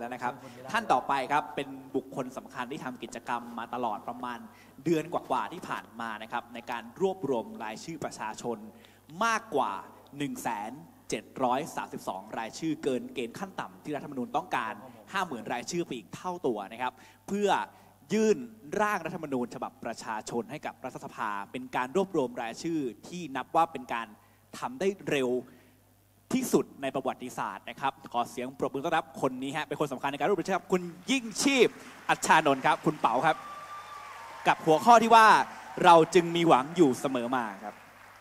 แล้วนะครับท่านต่อไปครับเป็นบุคคลสำคัญที่ทำกิจกรรมมาตลอดประมาณเดือนกว่าๆที่ผ่านมานะครับในการรวบรวมรายชื่อประชาชนมากกว่า 1,732 รายชื่อเกินเกณฑ์ขั้นต่ำที่รัฐธรรมนูญต้องการ 50,000 รายชื่อไปอีกเท่าตัวนะครับเพื่อยื่นร่างรัฐธรรมนูญฉบับประชาชนให้กับรัฐสภาเป็นการรวบรวมรายชื่อที่นับว่าเป็นการทำได้เร็วที่สุดในประวัติศาสตร์นะครับขอเสียงปรบมือต้อนรับคนนี้ฮะเป็นคนสำคัญในการรวบรวมครับคุณยิ่งชีพอัชชานนท์ครับคุณเป๋าครับกับหัวข้อที่ว่าเราจึงมีหวังอยู่เสมอมาครับ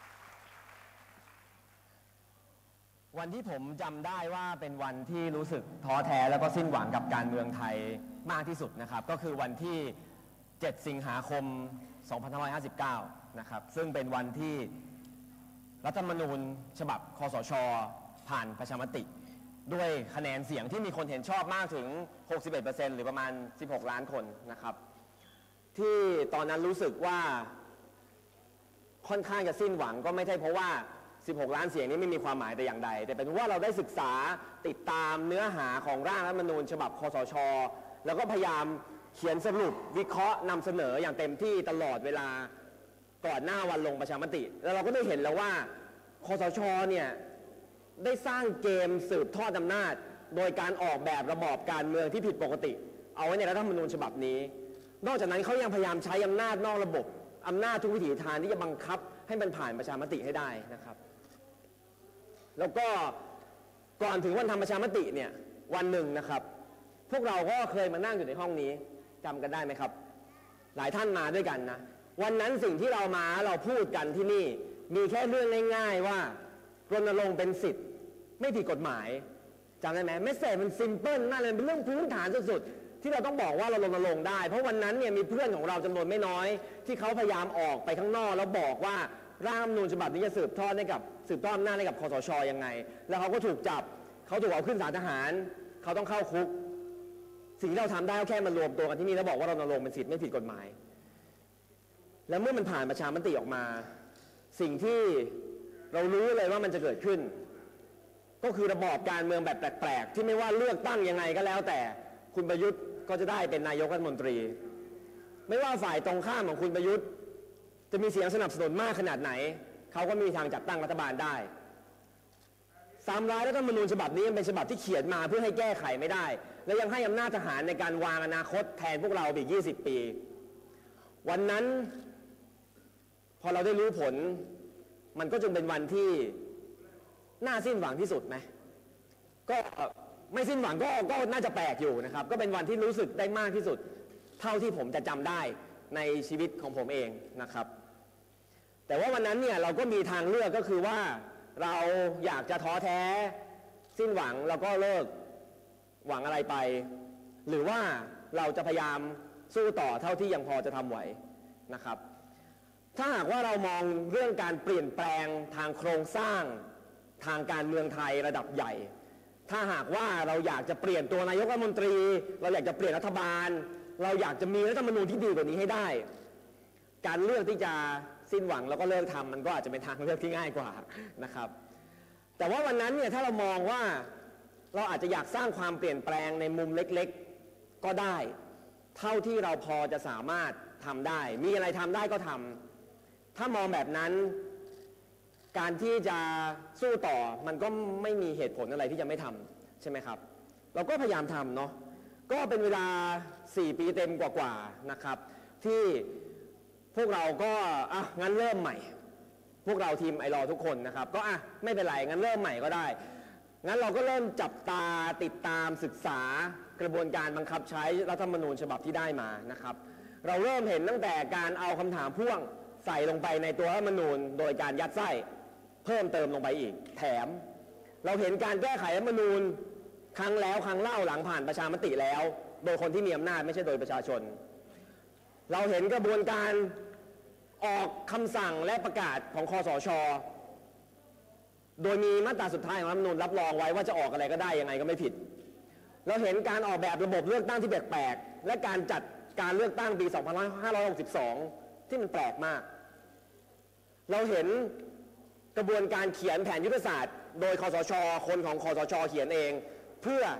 วันที่ผมจำได้ว่าเป็นวันที่รู้สึกท้อแท้แล้วก็สิ้นหวังกับการเมืองไทยมากที่สุดนะครับก็คือวันที่7 สิงหาคม 2559 นะครับซึ่งเป็นวันที่รัฐธรรมนูญฉบับคสช.ผ่านประชามติด้วยคะแนนเสียงที่มีคนเห็นชอบมากถึง 61% หรือประมาณ 16 ล้านคนนะครับที่ตอนนั้นรู้สึกว่าค่อนข้างจะสิ้นหวังก็ไม่ใช่เพราะว่า16 ล้านเสียงนี้ไม่มีความหมายแต่อย่างใดแต่เป็นเพราะว่าเราได้ศึกษาติดตามเนื้อหาของร่างรัฐธรรมนูญฉบับคสช.แล้วก็พยายามเขียนสรุปวิเคราะห์นำเสนออย่างเต็มที่ตลอดเวลาก่อนหน้าวันลงประชามติแล้วเราก็ได้เห็นแล้วว่าคสช.เนี่ยได้สร้างเกมสืบทอดอำนาจโดยการออกแบบระบอบการเมืองที่ผิดปกติเอาไว้ในรัฐธรรมนูญฉบับนี้นอกจากนั้นเขายังพยายามใช้อำนาจนอกระบบอำนาจทุกวิถีทางที่จะบังคับให้มันผ่านประชามติให้ได้นะครับแล้วก็ก่อนถึงวันทำประชามติเนี่ยวันหนึ่งนะครับพวกเราก็เคยมานั่งอยู่ในห้องนี้จำกันได้ไหมครับหลายท่านมาด้วยกันนะวันนั้นสิ่งที่เราพูดกันที่นี่มีแค่เรื่องง่ายๆว่ารณรงค์เป็นสิทธิ์ไม่ผิดกฎหมายจำได้ไหมไม่เสร็จมันซิมเพิลมากเลยเป็นเรื่องพื้นฐานสุดๆที่เราต้องบอกว่าเรารณรงค์ได้เพราะวันนั้นเนี่ยมีเพื่อนของเราจำนวนไม่น้อยที่เขาพยายามออกไปข้างนอกแล้วบอกว่าร่างรัฐธรรมนูญฉบับนี้จะสืบทอดอำนาจให้กับคสช.ยังไงแล้วเขาก็ถูกจับเขาถูกเอาขึ้นศาลทหารเขาต้องเข้าคุกสิ่งที่เราทำได้ก็แค่มารวมตัวกันที่นี่แล้วบอกว่าเรารณรงค์เป็นสิทธิ์ไม่ผิดกฎหมายแล้วเมื่อมันผ่านประชามติออกมาสิ่งที่เรารู้เลยว่ามันจะเกิดขึ้นก็คือระบอบการเมืองแบบแปลกๆที่ไม่ว่าเลือกตั้งยังไงก็แล้วแต่คุณประยุทธ์ก็จะได้เป็นนายกรัฐมนตรีไม่ว่าฝ่ายตรงข้ามของคุณประยุทธ์จะมีเสียงสนับสนุนมากขนาดไหนเขาก็มีทางจัดตั้งรัฐบาลได้3รัฐธรรมนูญฉบับนี้เป็นฉบับที่เขียนมาเพื่อให้แก้ไขไม่ได้และยังให้อำนาจทหารในการวางอนาคตแทนพวกเราอีก20 ปีวันนั้นพอเราได้รู้ผลมันก็จึงเป็นวันที่น่าสิ้นหวังที่สุดไหมก็ไม่สิ้นหวังก็น่าจะแปลกอยู่นะครับก็เป็นวันที่รู้สึกได้มากที่สุดเท่าที่ผมจะจำได้ในชีวิตของผมเองนะครับแต่ว่าวันนั้นเนี่ยเราก็มีทางเลือกก็คือว่าเราอยากจะท้อแท้สิ้นหวังแล้วก็เลิกหวังอะไรไปหรือว่าเราจะพยายามสู้ต่อเท่าที่ยังพอจะทำไหวนะครับถ้าหากว่าเรามองเรื่องการเปลี่ยนแปลงทางโครงสร้างทางการเมืองไทยระดับใหญ่ถ้าหากว่าเราอยากจะเปลี่ยนตัวนายกรัฐมนตรีเราอยากจะเปลี่ยนรัฐบาลเราอยากจะมีรัฐธรรมนูญที่ดีกว่านี้ให้ได้การเลือกที่จะสิ้นหวังแล้วก็เลิกทำมันก็อาจจะเป็นทางเลือกที่ง่ายกว่านะครับแต่ว่าวันนั้นเนี่ยถ้าเรามองว่าเราอาจจะอยากสร้างความเปลี่ยนแปลงในมุมเล็กๆก็ได้เท่าที่เราพอจะสามารถทำได้มีอะไรทำได้ก็ทำถ้ามองแบบนั้นการที่จะสู้ต่อมันก็ไม่มีเหตุผลอะไรที่จะไม่ทำใช่ไหมครับเราก็พยายามทำเนาะก็เป็นเวลา4 ปีเต็มกว่าๆนะครับที่พวกเราก็งั้นเริ่มใหม่พวกเราทีมไอรอทุกคนนะครับก็ไม่เป็นไรงั้นเริ่มใหม่ก็ได้งั้นเราก็เริ่มจับตาติดตามศึกษากระบวนการบังคับใช้รัฐธรรมนูญฉบับที่ได้มานะครับเราเริ่มเห็นตั้งแต่การเอาคำถามพ่วงใส่ลงไปในตัวรัฐธรรมนูญโดยการยัดไส้เพิ่มเติมลงไปอีกแถมเราเห็นการแก้ไขรัฐธรรมนูญครั้งแล้วครั้งเล่าหลังผ่านประชามติแล้วโดยคนที่มีอำนาจไม่ใช่โดยประชาชนเราเห็นกระบวนการออกคำสั่งและประกาศของคสช.โดยมีมาตราสุดท้ายของรัฐธรรมนูญรับรองไว้ว่าจะออกอะไรก็ได้ยังไงก็ไม่ผิดเราเห็นการออกแบบระบบเลือกตั้งที่แปลกๆและการจัดการเลือกตั้งปี 2562 ที่มันแปลกมากเราเห็นกระบวนการเขียนแผนยุทธศาสตร์โดยคสช.คนของคสช.เขียนเองเพื่อ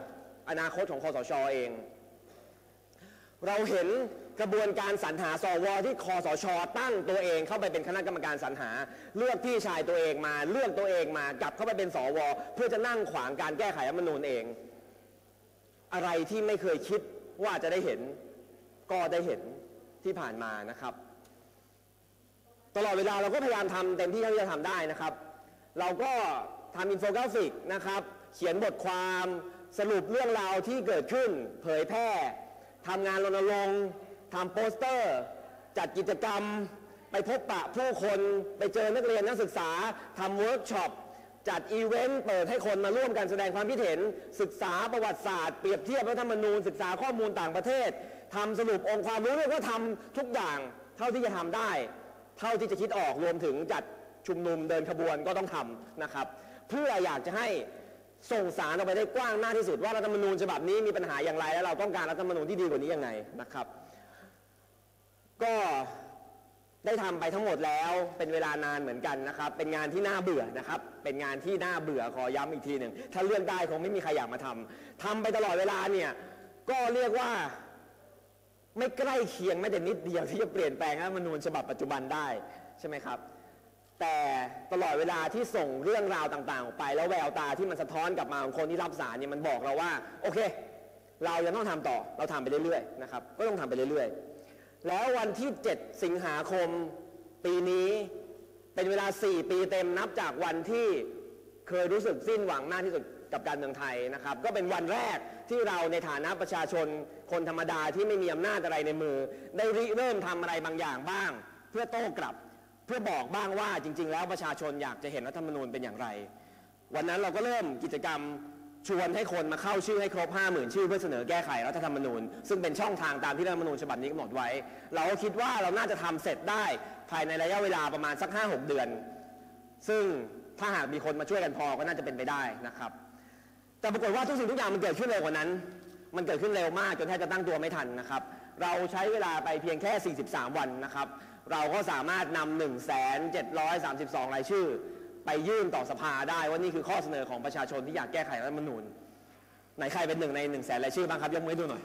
อนาคตของคสช.เองเราเห็นกระบวนการสรรหาสวที่คสช.ตั้งตัวเองเข้าไปเป็นคณะกรรมการสรรหาเลือกพี่ชายตัวเองมาเลือกตัวเองมากลับเข้าไปเป็นสวเพื่อจะนั่งขวางการแก้ไขรัฐธรรมนูญเองอะไรที่ไม่เคยคิดว่าจะได้เห็นก็ได้เห็นที่ผ่านมานะครับตลอดเวลาเราก็พยายามทำเต็มที่เท่าที่จะทำได้นะครับเราก็ทำอินโฟกราฟิกนะครับเขียนบทความสรุปเรื่องราวที่เกิดขึ้นเผยแพร่ทำงานรณรงค์ทำโปสเตอร์จัดกิจกรรมไปพบปะผู้คนไปเจอนักเรียนนักศึกษาทำเวิร์กช็อปจัดอีเวนต์เปิดให้คนมาร่วมกันแสดงความคิดเห็นศึกษาประวัติศาสตร์เปรียบเทียบรัฐธรรมนูญศึกษาข้อมูลต่างประเทศทำสรุปองค์ความรู้เรียกว่าทำทุกอย่างเท่าที่จะทำได้เท่าที่จะคิดออกรวมถึงจัดชุมนุมเดินขบวนก็ต้องทำนะครับเพื่ออยากจะให้ส่งสารออกไปได้กว้างมากที่สุดว่ารัฐธรรมนูญฉบับนี้มีปัญหาอย่างไรและเราต้องการรัฐธรรมนูญที่ดีกว่านี้ยังไงนะครับก็ได้ทำไปทั้งหมดแล้วเป็นเวลานานเหมือนกันนะครับเป็นงานที่น่าเบื่อนะครับเป็นงานที่น่าเบื่อขอย้ำอีกทีหนึ่งถ้าเลื่อนได้คงไม่มีใครอยากมาทำไปตลอดเวลาเนี่ยก็เรียกว่าไม่ใกล้เคียงแม้แต่นิดเดียวที่จะเปลี่ยนแปลงรัฐธรรมนูญฉบับปัจจุบันได้ใช่ไหมครับแต่ตลอดเวลาที่ส่งเรื่องราวต่างๆออกไปแล้วแววตาที่มันสะท้อนกลับมาของคนที่รับสารเนี่ยมันบอกเราว่าโอเคเรายังต้องทำต่อเราทำไปเรื่อยๆนะครับก็ต้องทำไปเรื่อยๆแล้ววันที่7สิงหาคมปีนี้เป็นเวลา4 ปีเต็มนับจากวันที่เคยรู้สึกสิ้นหวังมากที่สุดกับการเมืองไทยนะครับก็เป็นวันแรกที่เราในฐานะประชาชนคนธรรมดาที่ไม่มีอำนาจอะไรในมือได้เริ่มทำอะไรบางอย่างบ้างเพื่อโต้กลับเพื่อบอกบ้างว่าจริงๆแล้วประชาชนอยากจะเห็นรัฐธรรมนูญเป็นอย่างไรวันนั้นเราก็เริ่มกิจกรรมชวนให้คนมาเข้าชื่อให้ครบ 50,000 ชื่อเพื่อเสนอแก้ไขรัฐธรรมนูญซึ่งเป็นช่องทางตามที่รัฐธรรมนูญฉบับนี้กำหนดไว้เราก็คิดว่าเราน่าจะทำเสร็จได้ภายในระยะเวลาประมาณสัก 5-6 เดือนซึ่งถ้าหากมีคนมาช่วยกันพอก็น่าจะเป็นไปได้นะครับแต่ปรากฏว่าทุกสิ่งทุกอย่างมันเกิดขึ้นเร็วกว่านั้นมันเกิดขึ้นเร็วมากจนแทบจะตั้งตัวไม่ทันนะครับเราใช้เวลาไปเพียงแค่43 วันนะครับเราก็สามารถนำ 1,732 รายชื่อไปยื่นต่อสภาได้ว่านี่คือข้อเสนอของประชาชนที่อยากแก้ไขรัฐธรรมนูญไหนใครเป็นหนึ่งใน 100,000 รายชื่อบ้างครับยกมือให้ดูหน่อย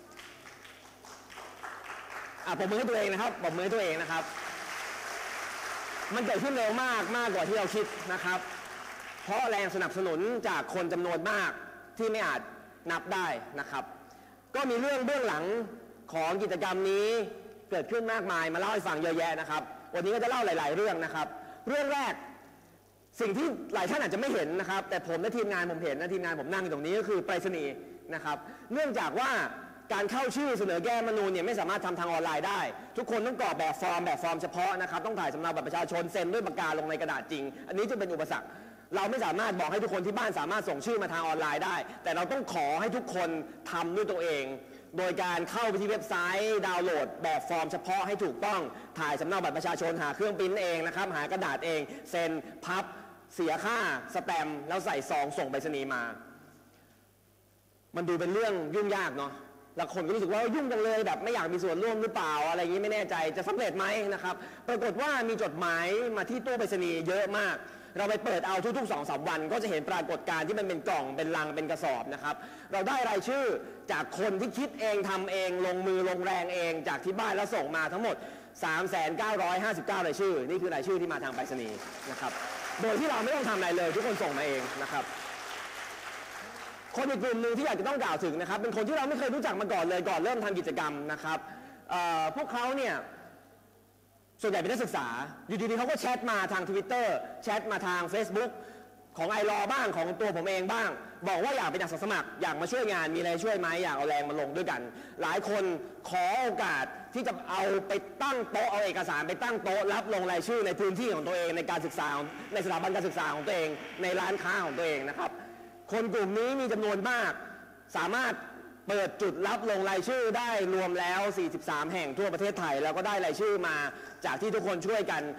ปรบมือให้ตัวเองนะครับปรบมือให้ตัวเองนะครับมันเกิดขึ้นเร็วมากกว่าที่เราคิดนะครับเพราะแรงสนับสนุนจากคนจำนวนมากที่ไม่อาจนับได้นะครับก็มีเรื่องเบื้องหลังของกิจกรรมนี้เกิดขึ้นมากมายมาเล่าให้ฟังเยอะแยะนะครับวันนี้ก็จะเล่าหลายๆเรื่องนะครับเรื่องแรกสิ่งที่หลายท่านอาจจะไม่เห็นนะครับแต่ผมและทีมงานผมเห็นและทีมงานผมนั่งอยู่ตรงนี้ก็คือไปรษณีย์นะครับเนื่องจากว่าการเข้าชื่อเสนอแก้รัฐธรรมนูญเนี่ยไม่สามารถทำทางออนไลน์ได้ทุกคนต้องกรอกแบบฟอร์มเฉพาะนะครับต้องถ่ายสำเนาบัตรประชาชนเซ็นด้วยปากกาลงในกระดาษจริงอันนี้จะเป็นอุปสรรคเราไม่สามารถบอกให้ทุกคนที่บ้านสามารถส่งชื่อมาทางออนไลน์ได้แต่เราต้องขอให้ทุกคนทำด้วยตัวเองโดยการเข้าไปที่เว็บไซต์ดาวน์โหลดแบบฟอร์มเฉพาะให้ถูกต้องถ่ายสำเนาบัตรประชาชนหาเครื่องปริ้นเองนะครับหากระดาษเองเซ็นพับเสียค่าสแตมป์แล้วใส่ซองส่งไปรษณีย์มามันดูเป็นเรื่องยุ่งยากเนาะแล้วคนก็รู้สึกว่ายุ่งจังเลยแบบไม่อยากมีส่วนร่วมหรือเปล่าอะไรอย่างนี้ไม่แน่ใจจะสำเร็จไหมนะครับปรากฏว่ามีจดหมายมาที่ตู้ไปรษณีย์เยอะมากเราไปเปิดเอาทุกๆ 2-3 วันก็จะเห็นปรากฏการณ์ที่มันเป็นกล่องเป็นลังเป็นกระสอบนะครับเราได้รายชื่อจากคนที่คิดเองทำเองลงมือลงแรงเองจากที่บ้านแล้วส่งมาทั้งหมด 3,959 รายชื่อนี่คือรายชื่อที่มาทางไปรษณีย์นะครับโดยที่เราไม่ต้องทำอะไรเลยทุกคนส่งมาเองนะครับคนอีกกลุ่มหนึ่งที่อยากจะต้องกล่าวถึงนะครับเป็นคนที่เราไม่เคยรู้จักมาก่อนเลยก่อนเริ่มทำกิจกรรมนะครับพวกเขาเนี่ยส่วนใหญ่เป็นนักศึกษาอยู่ดีๆเขาก็แชทมาทาง Twitter แชทมาทาง Facebook ของไอรอบ้างของตัวผมเองบ้างบอกว่าอยากเป็นอาสาสมัครอยากมาช่วยงานมีอะไรช่วยไหมอยากเอาแรงมาลงด้วยกันหลายคนขอโอกาสที่จะเอาไปตั้งโต๊ะเอาเอกสารไปตั้งโต๊ะรับลงรายชื่อในพื้นที่ของตัวเองในการศึกษาในสถาบันการศึกษาของตัวเองในร้านค้าของตัวเองนะครับคนกลุ่มนี้มีจำนวนมากสามารถเปิดจุดรับลงรายชื่อได้รวมแล้ว43แห่งทั่วประเทศไทยแล้วก็ได้รายชื่อมาจากที่ทุกคนช่วยกัน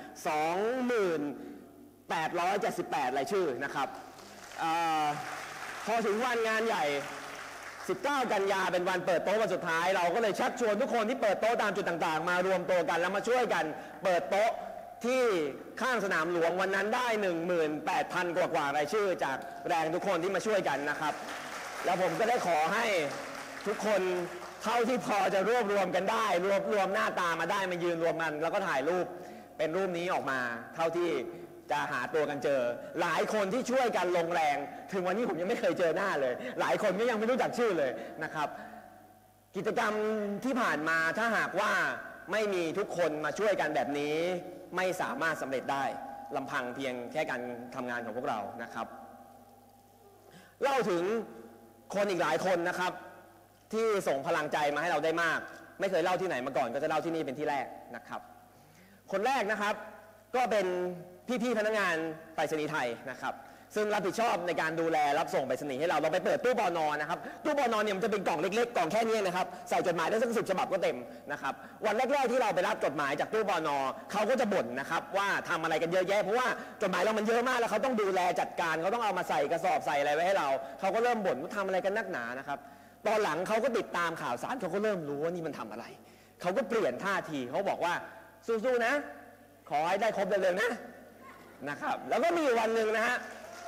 2878 รายชื่อนะครับพอถึงวันงานใหญ่19 กันยาเป็นวันเปิดโต๊ะวันสุดท้ายเราก็เลยชักชวนทุกคนที่เปิดโต๊ะตามจุดต่างๆมารวมตัวกันแล้วมาช่วยกันเปิดโต๊ะที่ข้างสนามหลวงวันนั้นได้ 18,000 กว่ารายชื่อจากแรงทุกคนที่มาช่วยกันนะครับแล้วผมก็ได้ขอให้ทุกคนเท่าที่พอจะรวบรวมกันได้รวมหน้าตามาได้มายืนรวมกันแล้วก็ถ่ายรูปเป็นรูปนี้ออกมาเท่าที่จะหาตัวกันเจอหลายคนที่ช่วยกันลงแรงถึงวันนี้ผมยังไม่เคยเจอหน้าเลยหลายคนก็ยังไม่รู้จักชื่อเลยนะครับกิจกรรมที่ผ่านมาถ้าหากว่าไม่มีทุกคนมาช่วยกันแบบนี้ไม่สามารถสำเร็จได้ลำพังเพียงแค่การทำงานของพวกเรานะครับเล่าถึงคนอีกหลายคนนะครับที่ส่งพลังใจมาให้เราได้มากไม่เคยเล่าที่ไหนมาก่อนก็จะเล่าที่นี่เป็นที่แรกนะครับคนแรกนะครับก็เป็นพี่ๆพนักงานไปรษณีย์ไทยนะครับซึ่งรับผิดชอบในการดูแลรับส่งไปรษณีย์ให้เราไปเปิดตู้ปน.นะครับตู้ปน.เนี่ยมันจะเป็นกล่องเล็กๆกล่องแค่นี้นะครับใส่จดหมายได้สัก10 ฉบับก็เต็มนะครับวันแรกๆที่เราไปรับจดหมายจากตู้ปน.เขาก็จะบ่นนะครับว่าทำอะไรกันเยอะแยะเพราะว่าจดหมายเรามันเยอะมากแล้วเขาต้องดูแลจัดการเขาต้องเอามาใส่กระสอบใส่อะไรไว้ให้เราเขาก็เริ่มบ่นว่าทำอะไรกันนักหนานะครับตอนหลังเขาก็ติดตามข่าวสารเขาก็เริ่มรู้ว่านี่มันทำอะไรเขาก็เปลี่ยนท่าทีเขาบอกว่าสู้ๆนะขอให้ได้ครบเร็วๆนะครับแล้วก็มีอยู่วันหนึ่งนะฮะ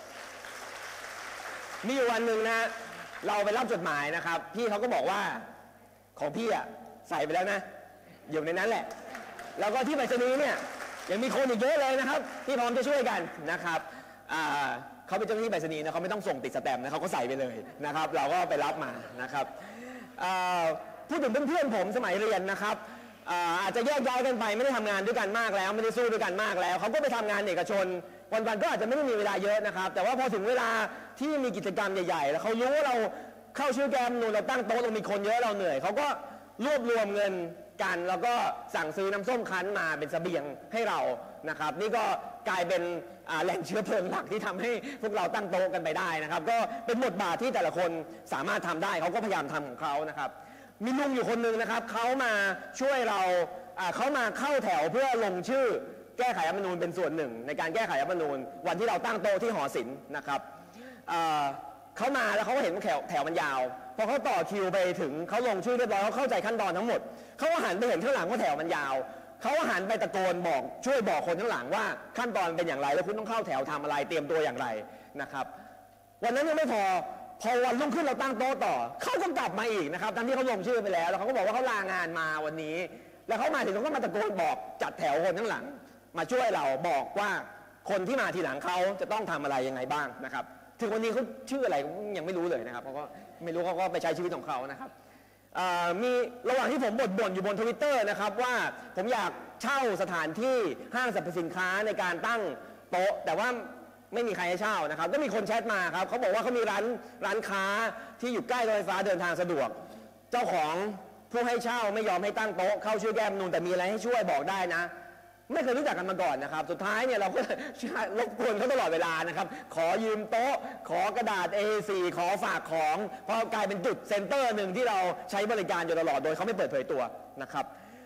เราไปรับจดหมายนะครับพี่เขาก็บอกว่าของพี่อ่ะใส่ไปแล้วนะอยู่ในนั้นแหละแล้วก็ที่ไปรษณีย์เนี่ยยังมีคนอีกเยอะเลยนะครับที่พร้อมจะช่วยกันนะครับเขาเป็นเจ้าหน้าที่ไปรษณีย์นะเขาไม่ต้องส่งติดสแตมป์นะเขาก็ใส่ไปเลยนะครับเราก็ไปรับมานะครับพูดถึงเพื่อนๆผมสมัยเรียนนะครับอาจจะแยกย้ายกันไปไม่ได้ทำงานด้วยกันมากแล้วไม่ได้สู้ด้วยกันมากแล้วเขาก็ไปทำงานเอกชนวันๆก็อาจจะไม่ได้มีเวลาเยอะนะครับแต่ว่าพอถึงเวลาที่มีกิจกรรมใหญ่ๆแล้วเขารู้ว่าเราเข้าชื่อแกมนูนเราตั้งโต๊ะเรามีคนเยอะเราเหนื่อยเขาก็รวบรวมเงินกันแล้วก็สั่งซื้อน้ำส้มคั้นมาเป็นเสบียงให้เรานะครับนี่ก็กลายเป็นแหล่งเชื้อเพลิงหลักที่ทำให้พวกเราตั้งโต๊ะกันไปได้นะครับก็เป็นบทบาทที่แต่ละคนสามารถทำได้เขาก็พยายามทำของเขานะครับมีลุงอยู่คนหนึ่งนะครับเขามาช่วยเราเขามาเข้าแถวเพื่อลงชื่อแก้ไขรัฐธรรมนูญเป็นส่วนหนึ่งในการแก้ไขรัฐธรรมนูญวันที่เราตั้งโต๊ะที่หอศิลป์นะครับเขามาแล้วเขาก็เห็นว่าแถวมันยาวพอเขาต่อคิวไปถึงเขาลงชื่อเรียบร้อยเขาเข้าใจขั้นตอนทั้งหมดเขาก็หันไปเห็นข้างหลังว่าแถวมันยาวเขาก็หันไปตะโกนบอกช่วยบอกคนข้างหลังว่าขั้นตอนเป็นอย่างไรแล้วคุณต้องเข้าแถวทำอะไรเตรียมตัวอย่างไรนะครับวันนั้นยังไม่พอวันรุ่งขึ้นเราตั้งโต๊ะต่อเขาก็กลับมาอีกนะครับทั้งที่เขาลงชื่อไปแล้วเขาก็บอกว่าเขาลางานมาวันนี้แล้วเขามาถึงเขาก็มาตะโกนบอกจัดแถวคนข้างหลังมาช่วยเราบอกว่าคนที่มาทีหลังเขาจะต้องทำอะไรยังไงบ้างนะครับถึงวันนี้เขาชื่ออะไรยังไม่รู้เลยนะครับเขาก็ไม่รู้เขาก็ไปใช้ชีวิตของเขานะครับมีระหว่างที่ผมบ่นอยู่บน Twitter นะครับว่าผมอยากเช่าสถานที่ห้างสรรพสินค้าในการตั้งโต๊ะแต่ว่าไม่มีใครให้เช่านะครับก็มีคนแชทมาครับเขาบอกว่าเขามีร้านค้าที่อยู่ใกล้รถไฟฟ้าเดินทางสะดวกเจ้าของผู้ให้เช่าไม่ยอมให้ตั้งโต๊ะเข้าชื่อแก้มนูนแต่มีอะไรให้ช่วยบอกได้นะไม่เคยรู้จักกันมาก่อนนะครับสุดท้ายเนี่ยเราก็รบกวนเขาตลอดเวลานะครับขอยืมโต๊ะขอกระดาษ A4 ขอฝากของเพราะกลายเป็นจุดเซ็นเตอร์หนึ่งที่เราใช้บริการอยู่ตลอดโดยเขาไม่เปิดเผยตัวนะครับ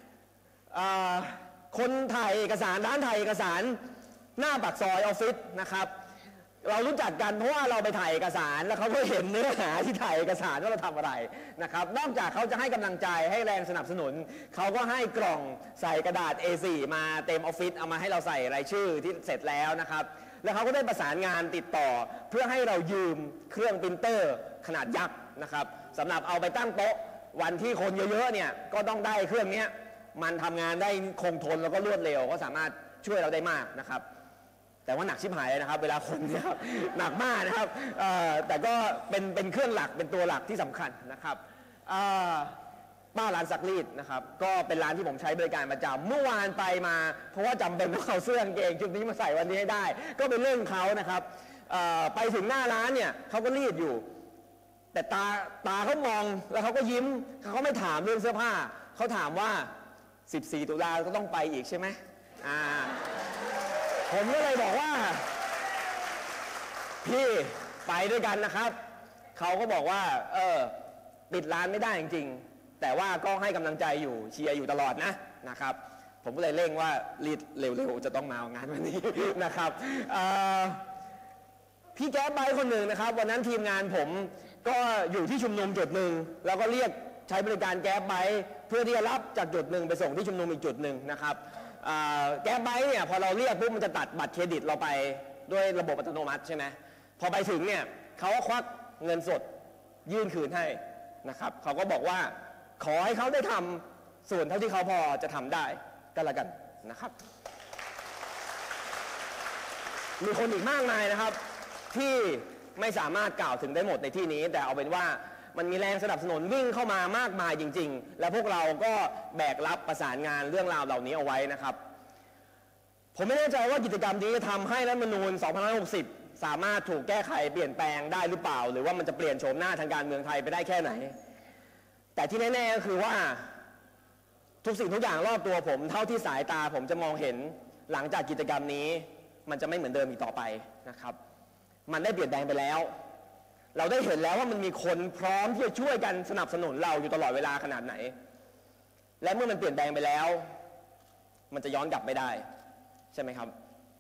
คนถ่ายเอกสารร้านถ่ายเอกสารหน้าปากซอยออฟฟิศนะครับเรารู้จักกันเพราะว่าเราไปถ่ายเอกสารแล้วเขาก็เห็นเนื้อหาที่ถ่ายเอกสารว่าเราทำอะไรนะครับนอกจากเขาจะให้กำลังใจให้แรงสนับสนุนเขาก็ให้กล่องใส่กระดาษ A4 มาเต็มออฟฟิศเอามาให้เราใส่รายชื่อที่เสร็จแล้วนะครับแล้วเขาก็ได้ประสานงานติดต่อเพื่อให้เรายืมเครื่องปรินเตอร์ขนาดยักษ์นะครับสำหรับเอาไปตั้งโต๊ะวันที่คนเยอะๆเนี่ยก็ต้องได้เครื่องนี้มันทำงานได้คงทนแล้วก็รวดเร็วก็สามารถช่วยเราได้มากนะครับแต่ว่าหนักชิบหายเลยนะครับเวลาคนเนี่ยครับหนักมากนะครับแต่ก็เป็นเครื่องหลักเป็นตัวหลักที่สำคัญนะครับป้าร้านซักรีดนะครับก็เป็นร้านที่ผมใช้บริการประจำเมื่อวานไปมาเพราะว่าจำเป็นต้องเอาเสื้อกางเกงชุดนี้มาใส่วันนี้ให้ได้ก็เป็นเรื่องเขานะครับไปถึงหน้าร้านเนี่ยเขาก็รีดอยู่แต่ตาเขามองแล้วเขาก็ยิ้มเขาไม่ถามเรื่องเสื้อผ้าเขาถามว่า14 ตุลาก็ต้องไปอีกใช่ไหมผมก็เลยบอกว่าพี่ไปด้วยกันนะครับเขาก็บอกว่าปิดร้านไม่ได้จริงๆแต่ว่าก็ให้กำลังใจอยู่เชียร์อยู่ตลอดนะครับผมก็เลยเร่งว่ารีดเร็วๆจะต้องมางานวันนี้นะครับพี่แก๊ปไบค์คนหนึ่งนะครับวันนั้นทีมงานผมก็อยู่ที่ชุมนุมจุดหนึ่งแล้วก็เรียกใช้บริการแก๊ปไบค์เพื่อที่จะรับจากจุดหนึ่งไปส่งที่ชุมนุมอีกจุดหนึ่งนะครับแก๊ปไบค์เนี่ยพอเราเรียกปุ๊บมันจะตัดบัตรเครดิตเราไปด้วยระบบอัตโนมัติใช่ไหมพอไปถึงเนี่ยเขาก็ควักเงินสดยื่นคืนให้นะครับเขาก็บอกว่าขอให้เขาได้ทำส่วนเท่าที่เขาพอจะทำได้ก็แล้วกันนะครับมีคนอีกมากมายนะครับที่ไม่สามารถกล่าวถึงได้หมดในที่นี้แต่เอาเป็นว่ามันมีแรงสนับสนุนวิ่งเข้ามามากมายจริงๆและพวกเราก็แบกรับประสานงานเรื่องราวเหล่านี้เอาไว้นะครับผมไม่แน่ใจว่ากิจกรรมนี้จะทำให้รัฐธรรมนูญ 2560 สามารถถูกแก้ไขเปลี่ยนแปลงได้หรือเปล่าหรือว่ามันจะเปลี่ยนโฉมหน้าทางการเมืองไทยไปได้แค่ไหนแต่ที่แน่ๆก็คือว่าทุกสิ่งทุกอย่างรอบตัวผมเท่าที่สายตาผมจะมองเห็นหลังจากกิจกรรมนี้มันจะไม่เหมือนเดิมอีกต่อไปนะครับมันได้เปลี่ยนแปลงไปแล้วเราได้เห็นแล้วว่ามันมีคนพร้อมที่จะช่วยกันสนับสนุนเราอยู่ตลอดเวลาขนาดไหนและเมื่อมันเปลี่ยนแปลงไปแล้วมันจะย้อนกลับไม่ได้ใช่ไหมครับ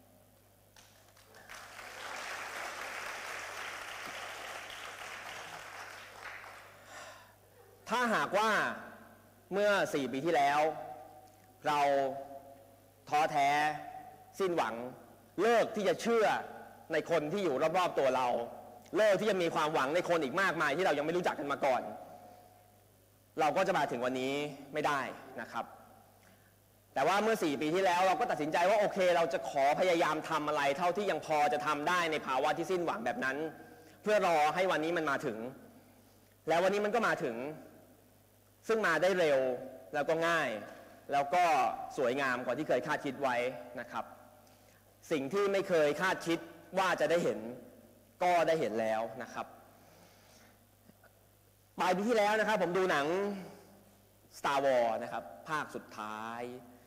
ถ้าหากว่าเมื่อ4 ปีที่แล้วเราท้อแท้สิ้นหวังเลิกที่จะเชื่อในคนที่อยู่รอบๆตัวเราเลิกที่จะมีความหวังในคนอีกมากมายที่เรายังไม่รู้จักกันมาก่อนเราก็จะมาถึงวันนี้ไม่ได้นะครับแต่ว่าเมื่อ4 ปีที่แล้วเราก็ตัดสินใจว่าโอเคเราจะขอพยายามทำอะไรเท่าที่ยังพอจะทำได้ในภาวะที่สิ้นหวังแบบนั้นเพื่อรอให้วันนี้มันมาถึงแล้ววันนี้มันก็มาถึงซึ่งมาได้เร็วแล้วก็ง่ายแล้วก็สวยงามกว่าที่เคยคาดคิดไว้นะครับสิ่งที่ไม่เคยคาดคิดว่าจะได้เห็นก็ได้เห็นแล้วนะครับปลายปีที่แล้วนะครับผมดูหนัง Star Wars นะครับภาคสุดท้าย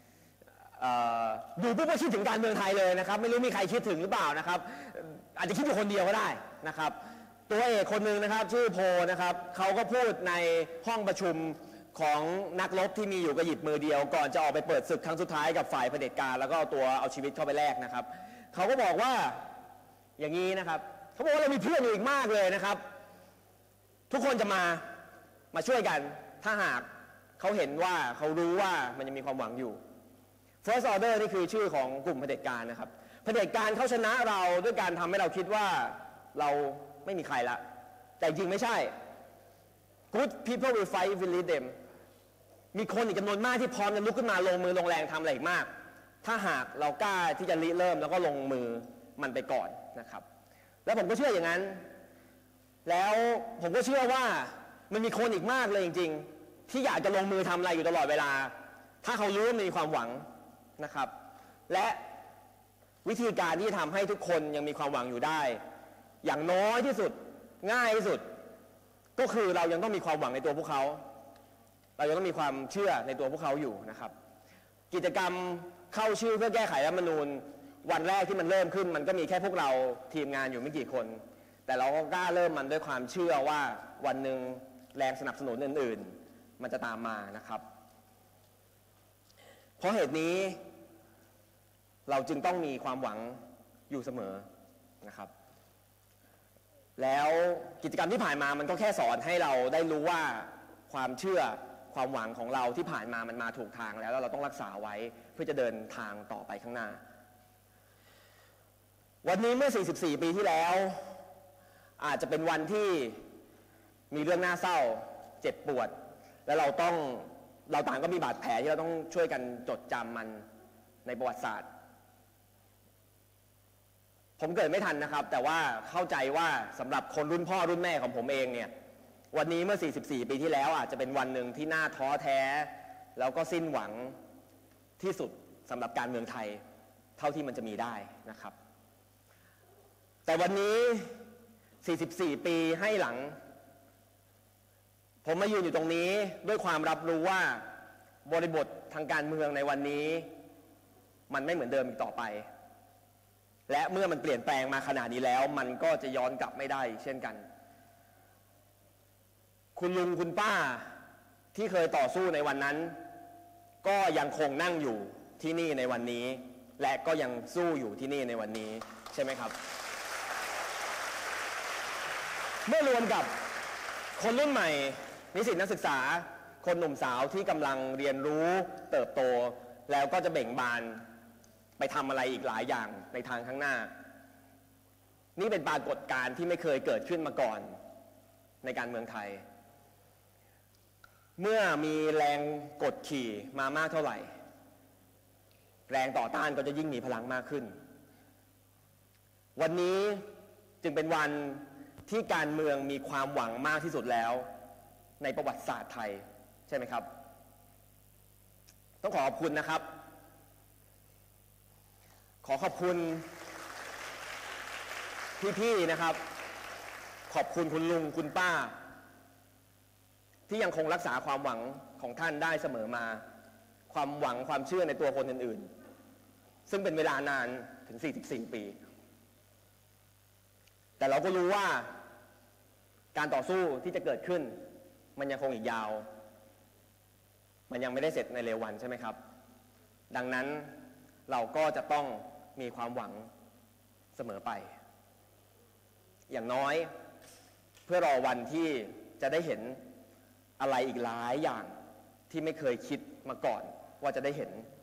ดูปุ๊บก็คิดถึงการเมืองไทยเลยนะครับไม่รู้มีใครคิดถึงหรือเปล่านะครับอาจจะคิดอยู่คนเดียวก็ได้นะครับตัวเอกคนหนึ่งนะครับชื่อโพนะครับเขาก็พูดในห้องประชุมของนักรบที่มีอยู่กระหยิบมือเดียวก่อนจะออกไปเปิดศึกครั้งสุดท้ายกับฝ่ายเผด็จการแล้วก็เอาชีวิตเข้าไปแลกนะครับเขาก็บอกว่าอย่างนี้นะครับเขาบอกว่าเรามีเพื่อนอยู่อีกมากเลยนะครับทุกคนจะมาช่วยกันถ้าหากเขาเห็นว่าเขารู้ว่ามันยังมีความหวังอยู่ First Order นี่คือชื่อของกลุ่มเผด็จการนะครับเผด็จการเขาชนะเราด้วยการทำให้เราคิดว่าเราไม่มีใครละแต่จริงไม่ใช่ Good people will fight if we lead them มีคนอีกจำนวนมากที่พร้อมจะลุกขึ้นมาลงมือลงแรงทำอะไรอีกมากถ้าหากเรากล้าที่จะริเริ่มแล้วก็ลงมือมันไปก่อนนะครับแล้วผมก็เชื่ออย่างนั้นแล้วผมก็เชื่อว่ามันมีคนอีกมากเลยจริงๆที่อยากจะลงมือทำอะไรอยู่ตลอดเวลาถ้าเขารู้ว่ามีความหวังนะครับและวิธีการที่จะทำให้ทุกคนยังมีความหวังอยู่ได้อย่างน้อยที่สุดง่ายที่สุดก็คือเรายังต้องมีความหวังในตัวพวกเขาเรายังต้องมีความเชื่อในตัวพวกเขาอยู่นะครับกิจกรรมเข้าชื่อเพื่อแก้ไขรัฐธรรมนูญวันแรกที่มันเริ่มขึ้นมันก็มีแค่พวกเราทีมงานอยู่ไม่กี่คนแต่เราก็กล้าเริ่มมันด้วยความเชื่อว่าวันหนึ่งแรงสนับสนุนอื่นๆมันจะตามมานะครับเพราะเหตุนี้เราจึงต้องมีความหวังอยู่เสมอนะครับแล้วกิจกรรมที่ผ่านมามันก็แค่สอนให้เราได้รู้ว่าความเชื่อความหวังของเราที่ผ่านมามันมาถูกทางแล้วเราต้องรักษาไว้เพื่อจะเดินทางต่อไปข้างหน้าวันนี้เมื่อ44 ปีที่แล้วอาจจะเป็นวันที่มีเรื่องน่าเศร้าเจ็บปวดและเราต่างก็มีบาดแผลที่เราต้องช่วยกันจดจำมันในประวัติศาสตร์ผมเกิดไม่ทันนะครับแต่ว่าเข้าใจว่าสำหรับคนรุ่นพ่อรุ่นแม่ของผมเองเนี่ยวันนี้เมื่อ44 ปีที่แล้วอาจจะเป็นวันหนึ่งที่น่าท้อแท้แล้วก็สิ้นหวังที่สุดสำหรับการเมืองไทยเท่าที่มันจะมีได้นะครับแต่วันนี้44 ปีให้หลังผมมายืนอยู่ตรงนี้ด้วยความรับรู้ว่าบริบททางการเมืองในวันนี้มันไม่เหมือนเดิมอีกต่อไปและเมื่อมันเปลี่ยนแปลงมาขนาดนี้แล้วมันก็จะย้อนกลับไม่ได้เช่นกันคุณลุงคุณป้าที่เคยต่อสู้ในวันนั้นก็ยังคงนั่งอยู่ที่นี่ในวันนี้และก็ยังสู้อยู่ที่นี่ในวันนี้ใช่ไหมครับเมื่อรวมกับคนรุ่นใหม่นิสิตนักศึกษาคนหนุ่มสาวที่กำลังเรียนรู้เติบโตแล้วก็จะเบ่งบานไปทำอะไรอีกหลายอย่างในทางข้างหน้านี่เป็นปรากฏการณ์ที่ไม่เคยเกิดขึ้นมาก่อนในการเมืองไทย เมื่อมีแรงกดขี่มามากเท่าไหร่แรงต่อต้านก็จะยิ่งมีพลังมากขึ้นวันนี้จึงเป็นวันที่การเมืองมีความหวังมากที่สุดแล้วในประวัติศาสตร์ไทยใช่ไหมครับต้องขอบคุณนะครับขอบคุณพี่ๆนะครับขอบคุณคุณลุงคุณป้าที่ยังคงรักษาความหวังของท่านได้เสมอมาความหวังความเชื่อในตัวคนอื่นๆซึ่งเป็นเวลานานถึง44ปีแต่เราก็รู้ว่าการต่อสู้ที่จะเกิดขึ้นมันยังคงอีกยาวมันยังไม่ได้เสร็จในเร็ววันใช่ไหมครับดังนั้นเราก็จะต้องมีความหวังเสมอไปอย่างน้อยเพื่อรอวันที่จะได้เห็นอะไรอีกหลายอย่างที่ไม่เคยคิดมาก่อนว่าจะได้เห็น